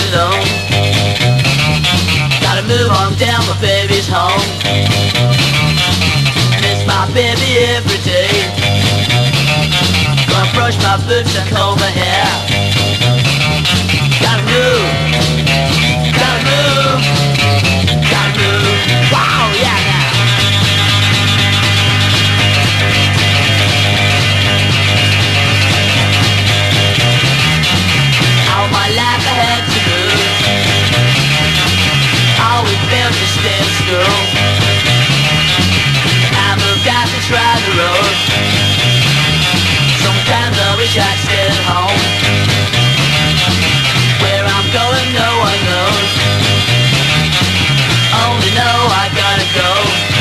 alone. Gotta move on down, my baby's home. Miss my baby every day. Gonna brush my boots and comb my hair. Gotta move, gotta move, gotta move. Wow, yeah, now. All my life I had to move. Always failed to stay in school. I moved out to try the road. Sometimes I wish I'd stayed at home. Where I'm going no one knows. Only know I gotta go.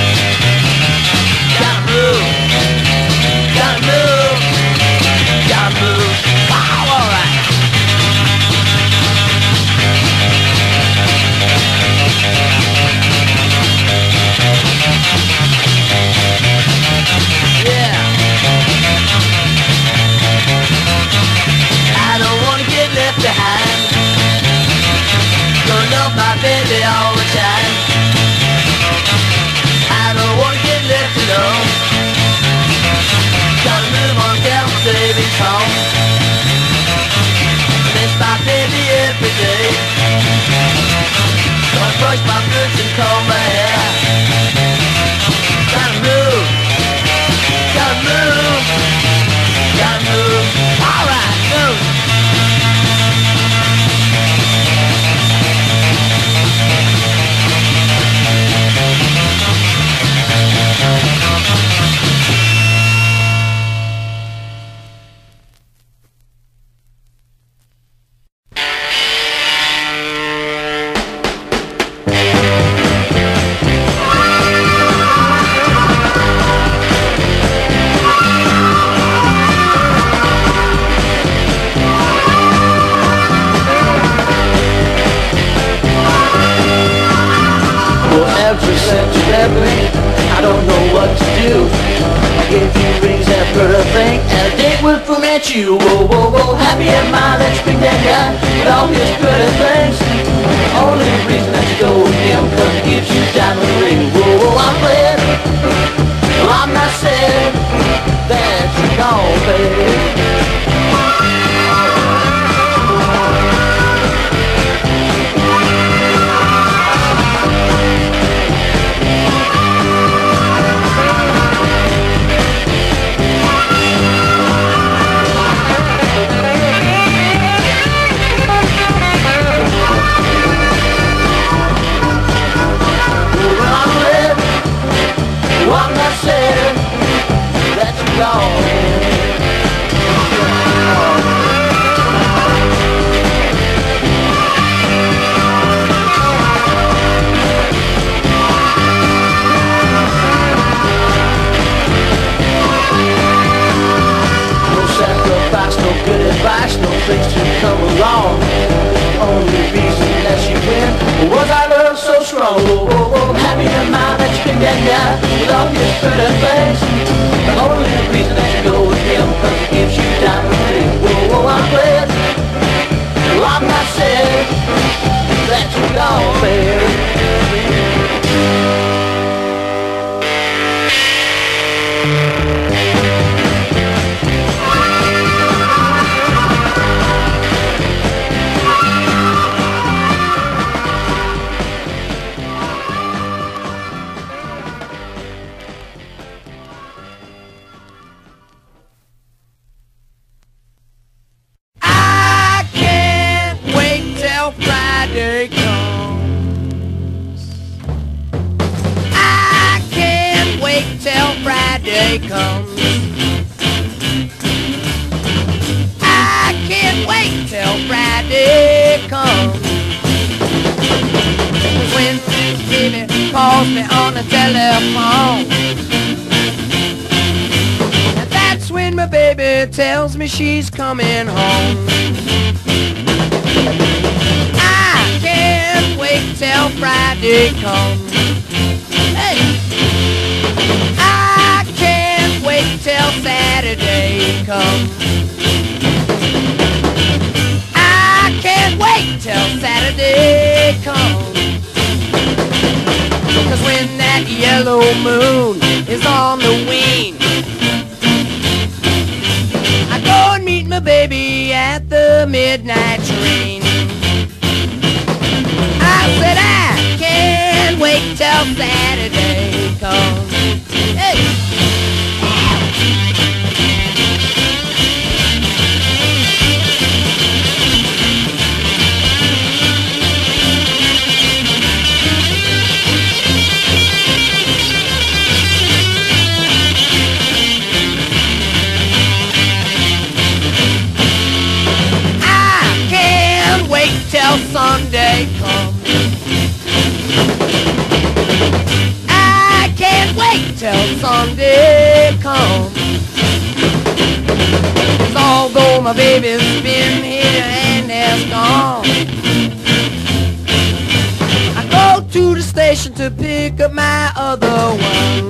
Gotta move. Gotta move. Gotta move. Wow, alright. Yeah. I don't wanna get left behind. Gonna love my baby all the time. I don't wanna get left alone. Gotta move on down, my baby's home. Miss my baby every day. Gonna brush my boots and comb my hair. Gotta move. Gotta move. Gotta move. Alright, move. Ever since you left me, I don't know what to do. I gave you rings and everything, and a date with who met you. Whoa, whoa, whoa, happy am I that you picked that guy with all his pretty things. Only reason that you go with him, cause he gives you diamond ring. Whoa, whoa, I'm glad. Well, I'm not sad that you're gone, baby. I'm not sad that you're gone. No sacrifice, no good advice, no things to come along. The only reason that you went was our love so strong. Whoa, whoa, whoa, happy am I that you picked that guy with all his pretty things. The only reason that you go with him, cause he gives you diamond ring. Whoa, whoa, I'm glad. Well, I'm not sad that you're gone, baby. Friday comes. I can't wait till Friday comes. I can't wait till Friday comes. When baby calls me on the telephone, and that's when my baby tells me she's coming home. I can't wait till Friday comes. Hey, I can't wait till Saturday comes. I can't wait till Saturday moon is on the wane. I go and meet my baby at the midnight train. I said I can't wait till Saturday comes. Hey! Till Sunday comes. I can't wait till Sunday comes. 'Cause although my baby's been here and has gone, I go to the station to pick up my other one.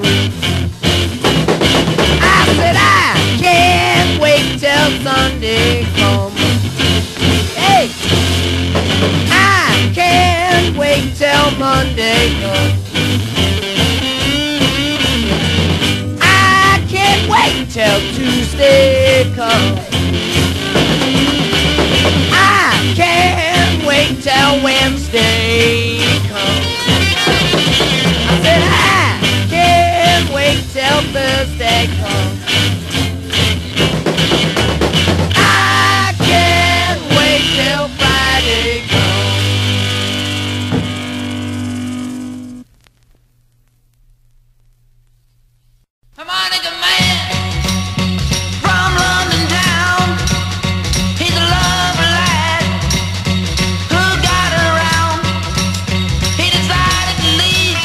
I said I can't wait till Sunday comes. Hey! I can't wait till Monday comes. I can't wait till Tuesday comes. I can't wait till Wednesday comes. I said I can't wait till Thursday comes. I can't wait till Friday comes. Harmonica man from London town. He's a lover lad who got around. He decided to leave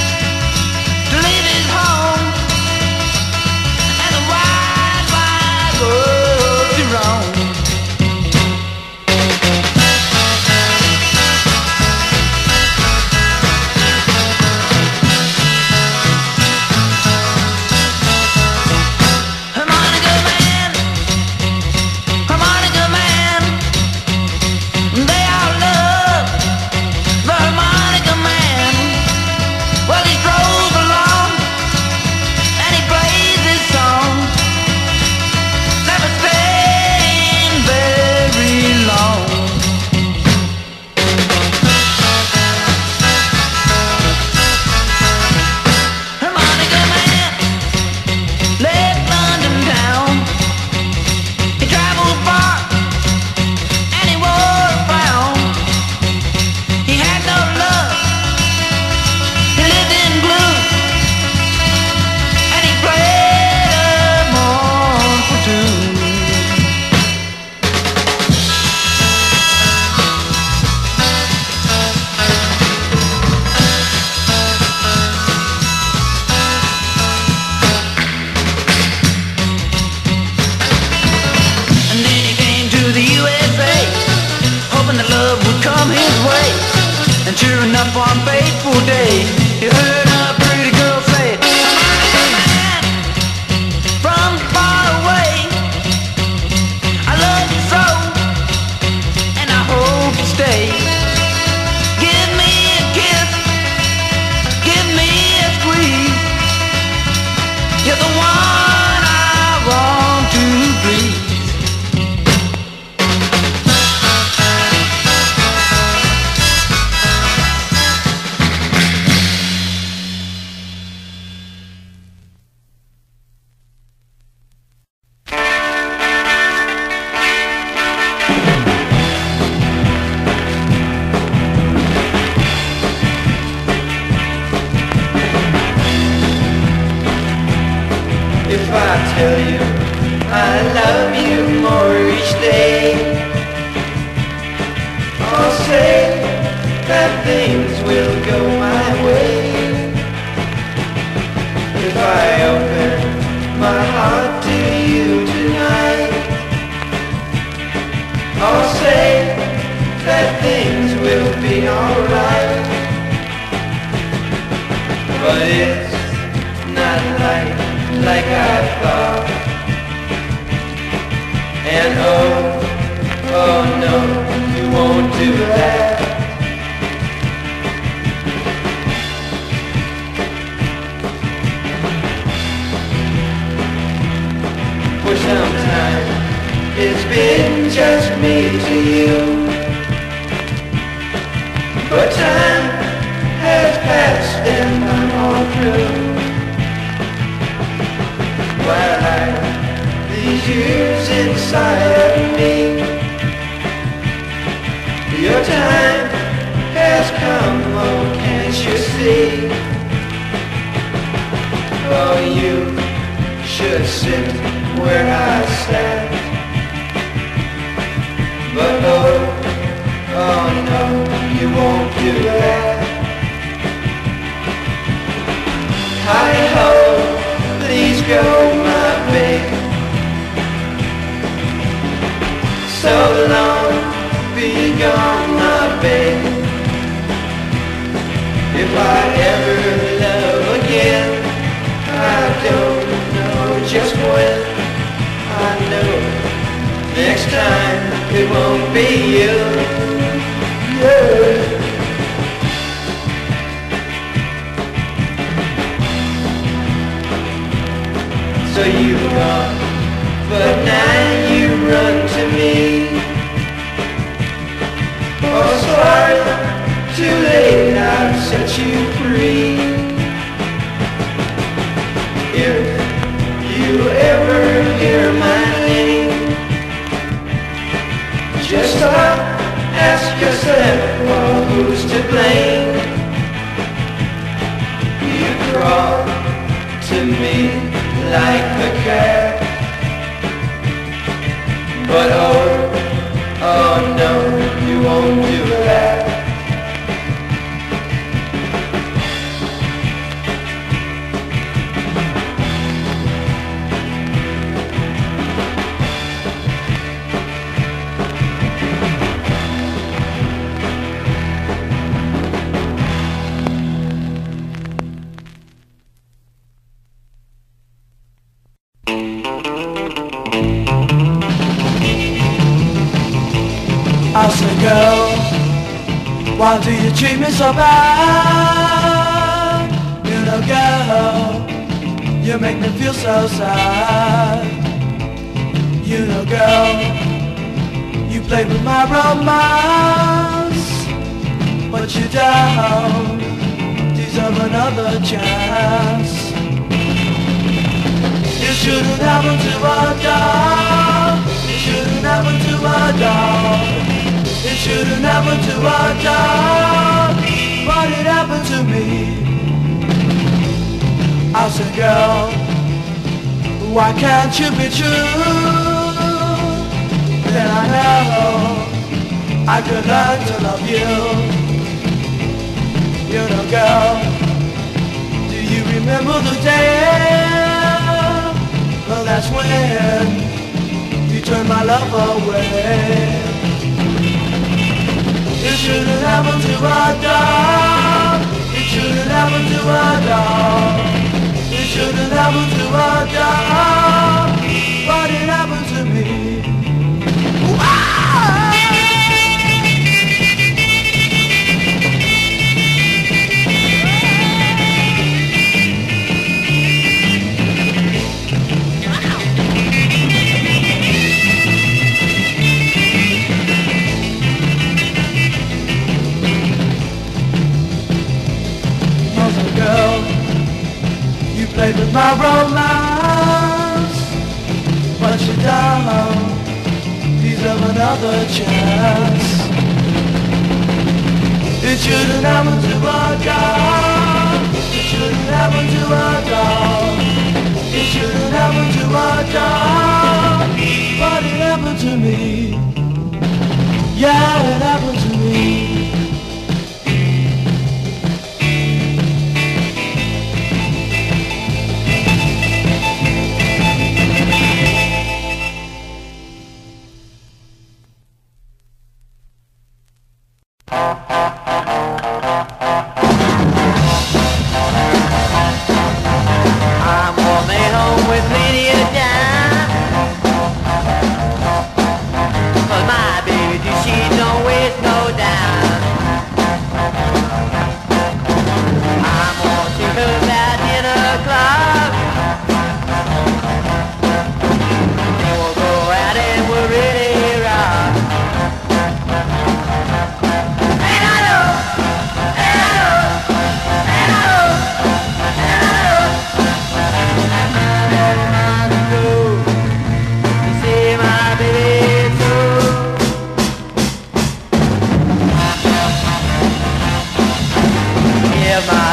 his home, and the wide, wide world to roam. Harmonica man, they all love the harmonica man. Well, he strolls along and he plays his song, never staying very long. Harmonica man left London town. He traveled far and he wore a frown. He had no love, he lived in gloom, and he played a mournful tune. And then he came to the USA, hoping that love would come his way. And sure enough, one fateful day, he heard a pretty girl say, "Harmonica man from far away, I love you so, and I hope you stay. Give me a kiss, give me a squeeze. You're the one I want to please." If I tell you I love you more each day, I'll say that things will go my way. If I open my heart to you tonight, I'll say that things will be alright. But it's not like I thought. And oh no, you won't do that. But time has passed and I'm all through. While I these years inside of me, your time has come, oh can't you see? Oh, you should sit where I sat. But oh no, you won't do that. Hi-ho, please go my babe. So long, be gone my babe. If I ever love again, I don't know just when. I know next time it won't be you. Yeah. So you've gone, but now you run to me. Oh sorry, too late, I've set you free. If you ever hear my name, just stop, ask yourself, well, who's to blame? You crawl to me like a cat, but oh no, you won't do that. I said, girl, why do you treat me so bad? You know, girl, you make me feel so sad. You know, girl, you play with my romance, but you don't deserve another chance. It shouldn't happen to a dog. It shouldn't happen to a dog. It shouldn't happen to a dog, but it happened to me. I said, girl, why can't you be true? Then I know I could learn to love you. You know, girl, do you remember the day? Well, that's when you turned my love away. It shouldn't happen to a dog. It shouldn't happen to a dog. It shouldn't happen to a dog, but it happened to me. Girl, you played with my romance, but you don't deserve another chance. It shouldn't happen to a dog. It shouldn't happen to a dog. It shouldn't happen to a dog, but it happened to me. Yeah, it happened to me. I'm coming home with plenty of time, 'cause my baby, she don't waste no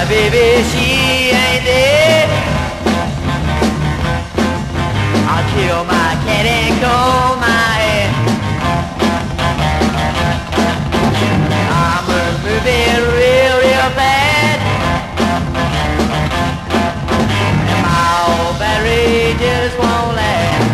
baby, she ain't dead. I'll kill my cat and comb my head. I must move it real, real bad. And my old battery just won't last.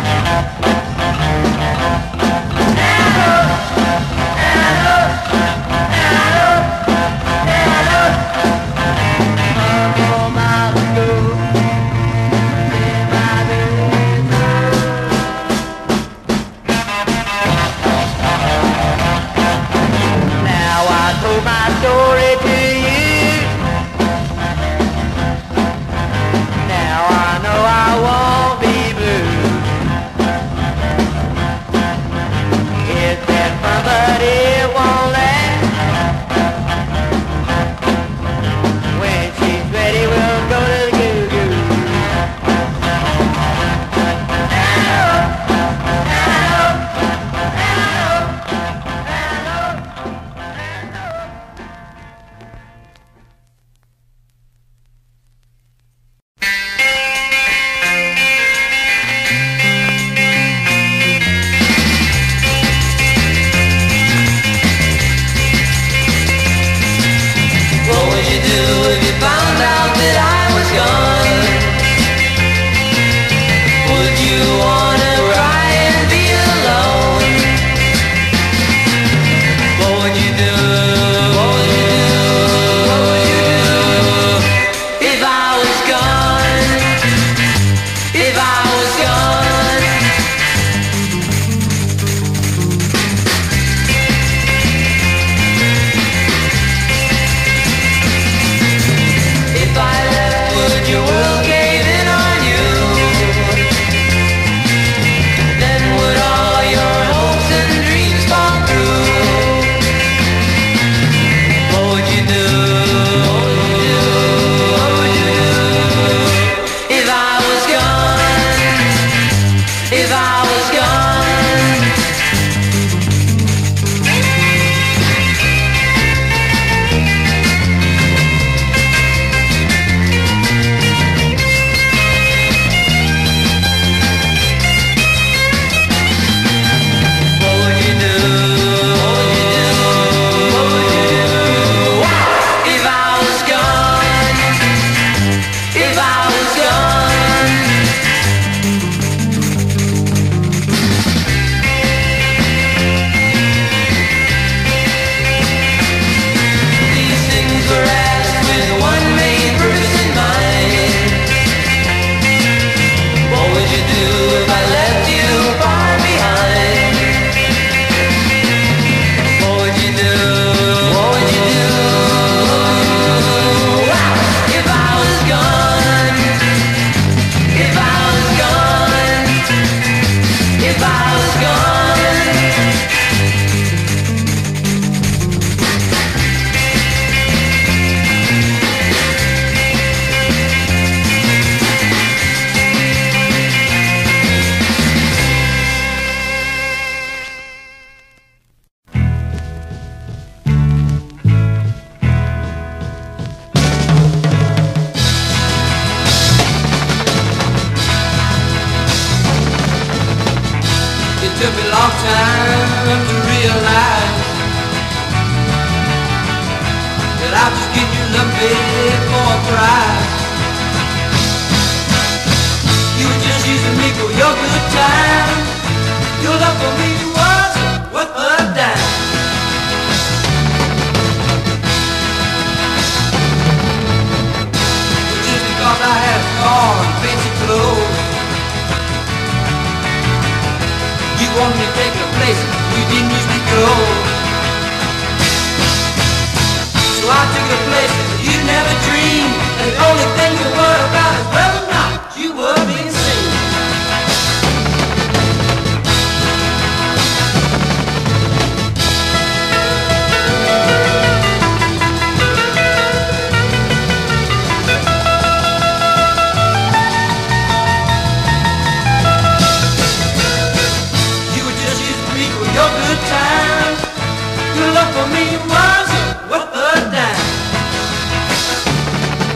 Your love for me was worth a dime.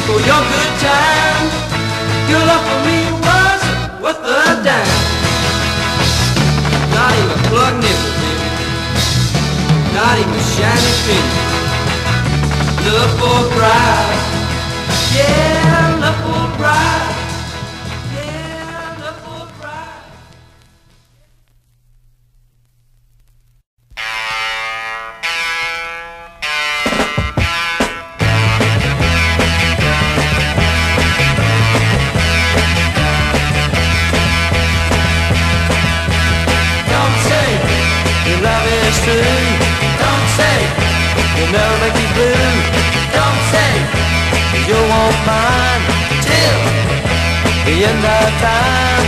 for your good time. Your love for me was worth the dime. Not even plug nickel, baby. Not even shiny pin. Love for a bride. Yeah, love for a bride. Yeah, love for a bride. Don't say your love is true. Don't say you'll never make me blue. Don't say you won't mind till the end of time.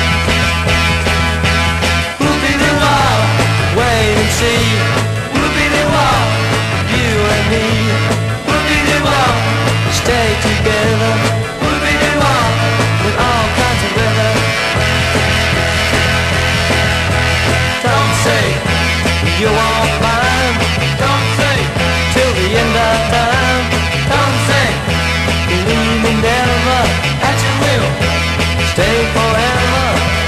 Whoop-de-doo-wah, wait and see. Whoop-de-doo-wah, you and me. Whoop-de-doo-wah, stay together. Whoop-de-doo-wah, with all kinds of weather. Don't say you won't mind. Don't say till the end of time. Don't say believe me never, that you will stay forever.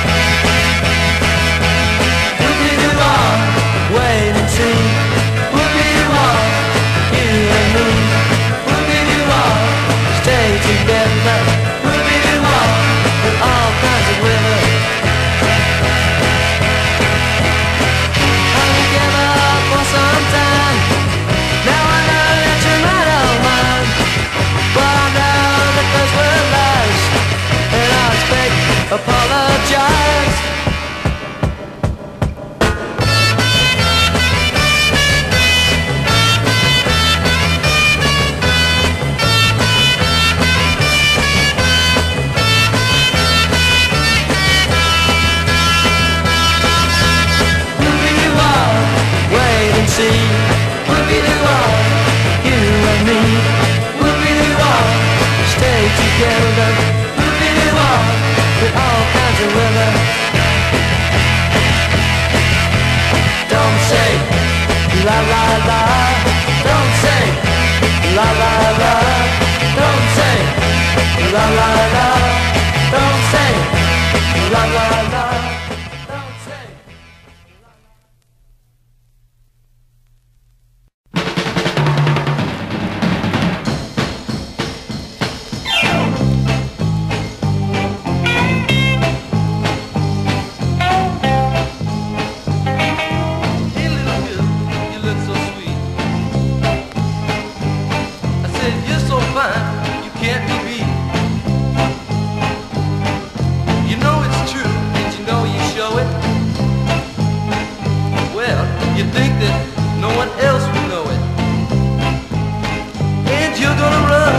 Whoop-de-doo-wah, wait and see. Whoop-de-doo-wah, you and me. Whoop-de-doo-wah, stay together. Whoop-de-doo-wah, with all kinds of weather. Hung together for some time. Now I know that you're not all mine. But I know that those were lies, and I expect apologize. Whoop-de-doo-wah, wait and see. Whoop-de-doo-wah, you and me. Whoop-de-doo-wah, stay together. Whoop-de-doo-wah, with all kinds of weather. Don't say la la la. Don't say la la la. Don't say la la la. Don't say la la la. Don't say. Hey little girl, you look so sweet. I said you're so fine, you can't be beat. You know it's true, and you know you show it. Well, you think that no one else will know it. And you're gonna run.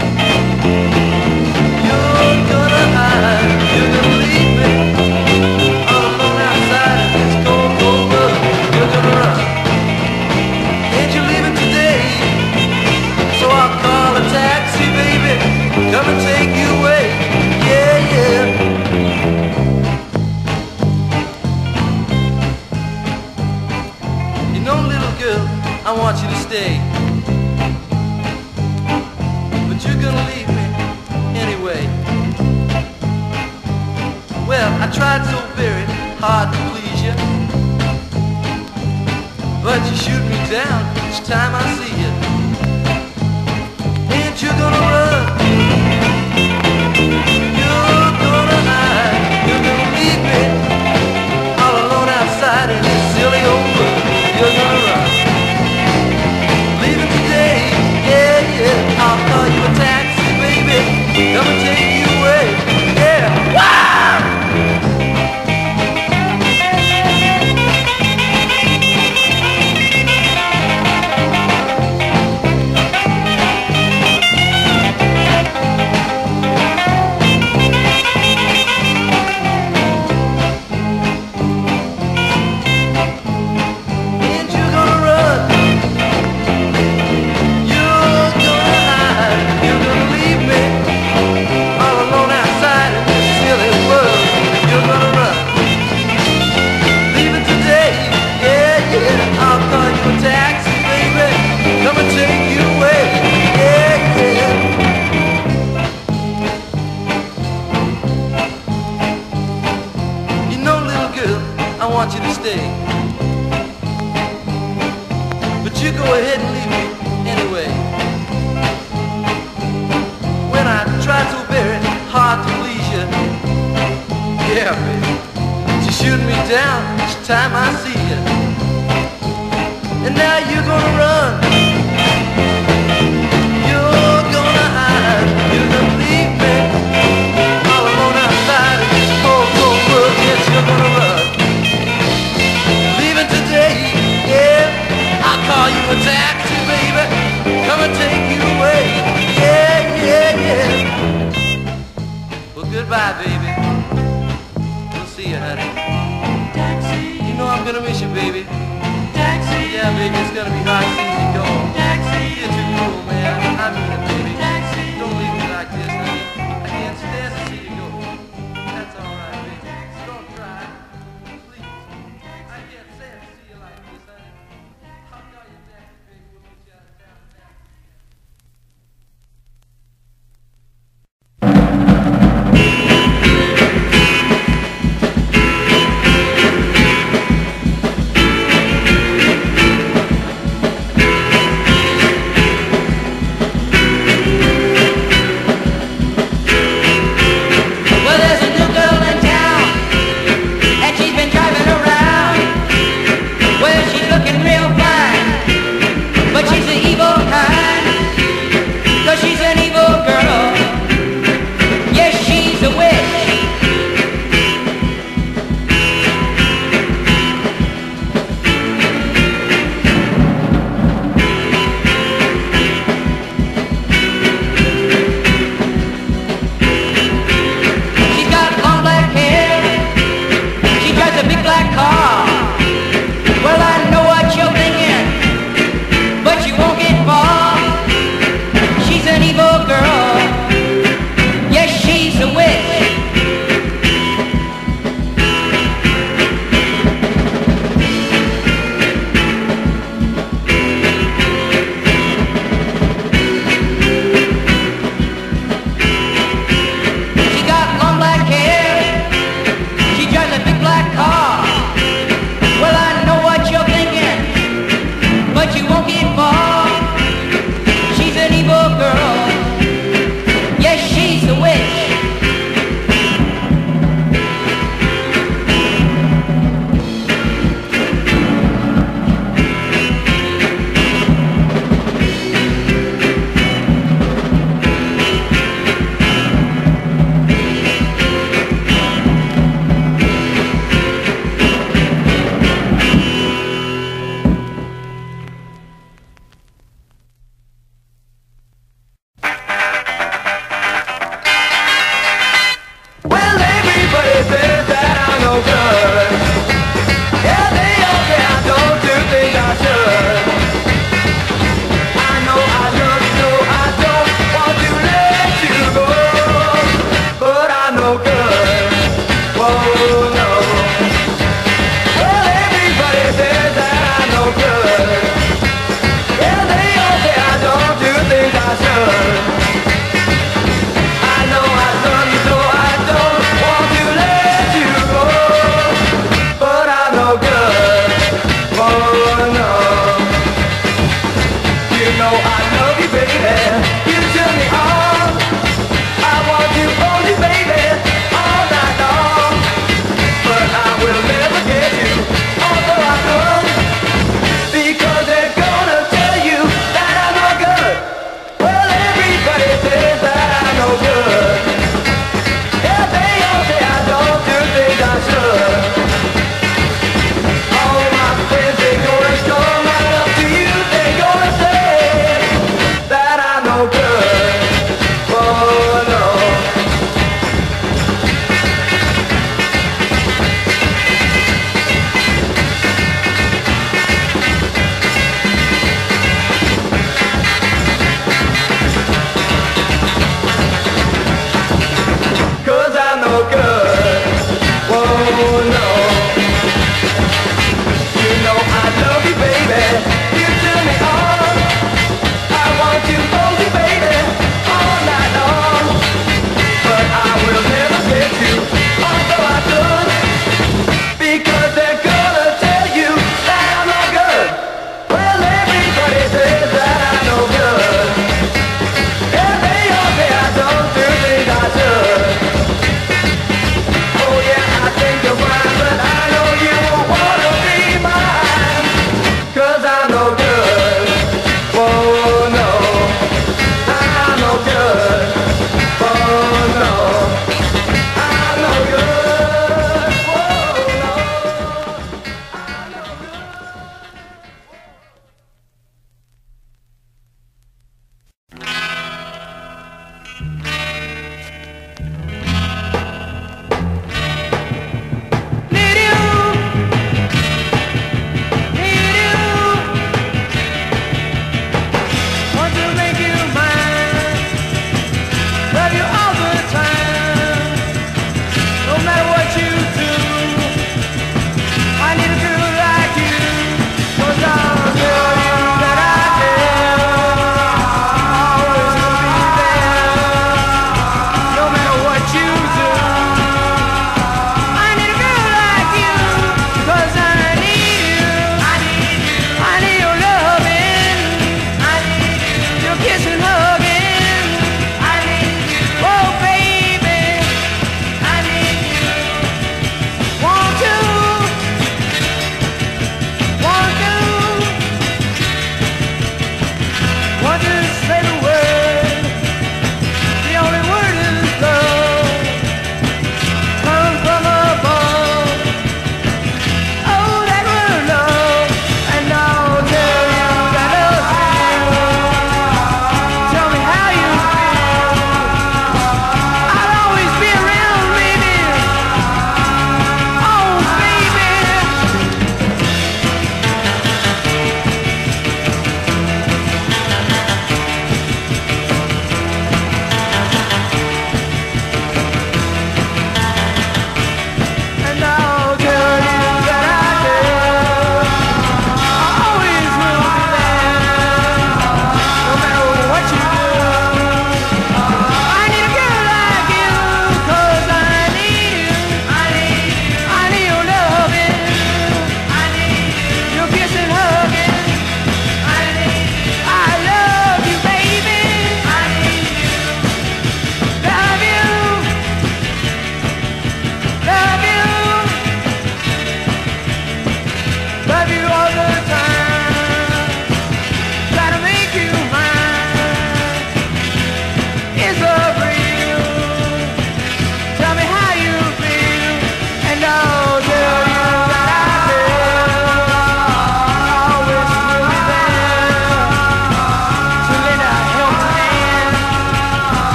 You're gonna hide. You're gonna leave me all alone outside in this cold, cold world. You're gonna run. And you're leaving today. So I'll call a taxi, baby. Come and take you away. Yeah, yeah. You know, little girl, I want you to stay. But you're gonna leave me anyway. Well, I tried so very hard to please you, but you shoot me down each time I see you. And you're gonna run. You're gonna hide. You're gonna leave me all alone outside in this silly old world. You're gonna run. Leaving today, yeah, yeah. I'll call you a taxi, baby. Come and take you away. Yeah. Wow! you go ahead and leave me anyway. When I try so very hard to please you, yeah, baby, you shoot me down each time I see you. And now you're gonna run, you're gonna hide, you're gonna leave me all alone outside of this cold, cold world. Yes, you're gonna run, leaving today, yeah. I'll call you a taxi, baby, come and take you away, yeah, yeah, yeah. Well, goodbye, baby, we'll see you, honey. Taxi, you know I'm gonna miss you, baby. Taxi, yeah, baby, it's gonna be hard seeing you go. Taxi, you're too cool, man, I mean it, baby. Taxi, don't leave me like this, honey. I can't stand to see you go. That's alright, baby, don't cry, please. I can't stand to see you like this, honey. I'll call you taxi, baby, we'll meet you out of town. Well, there's a new girl in town, and she's been driving around. Well, she's looking real fine, but she's the evil kind, 'cause she's an evil girl. Yes, she's a witch. She's got long black hair, she drives a big black car. Well, I know what you're thinking, but you won't get far. She's an evil girl. Yes, she's a witch. She got long black hair, she drives a big black car. Well, I know what you're thinking, but you won't get far. She's an evil girl. Yes, she's a witch.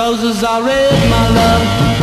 roses are red, my love.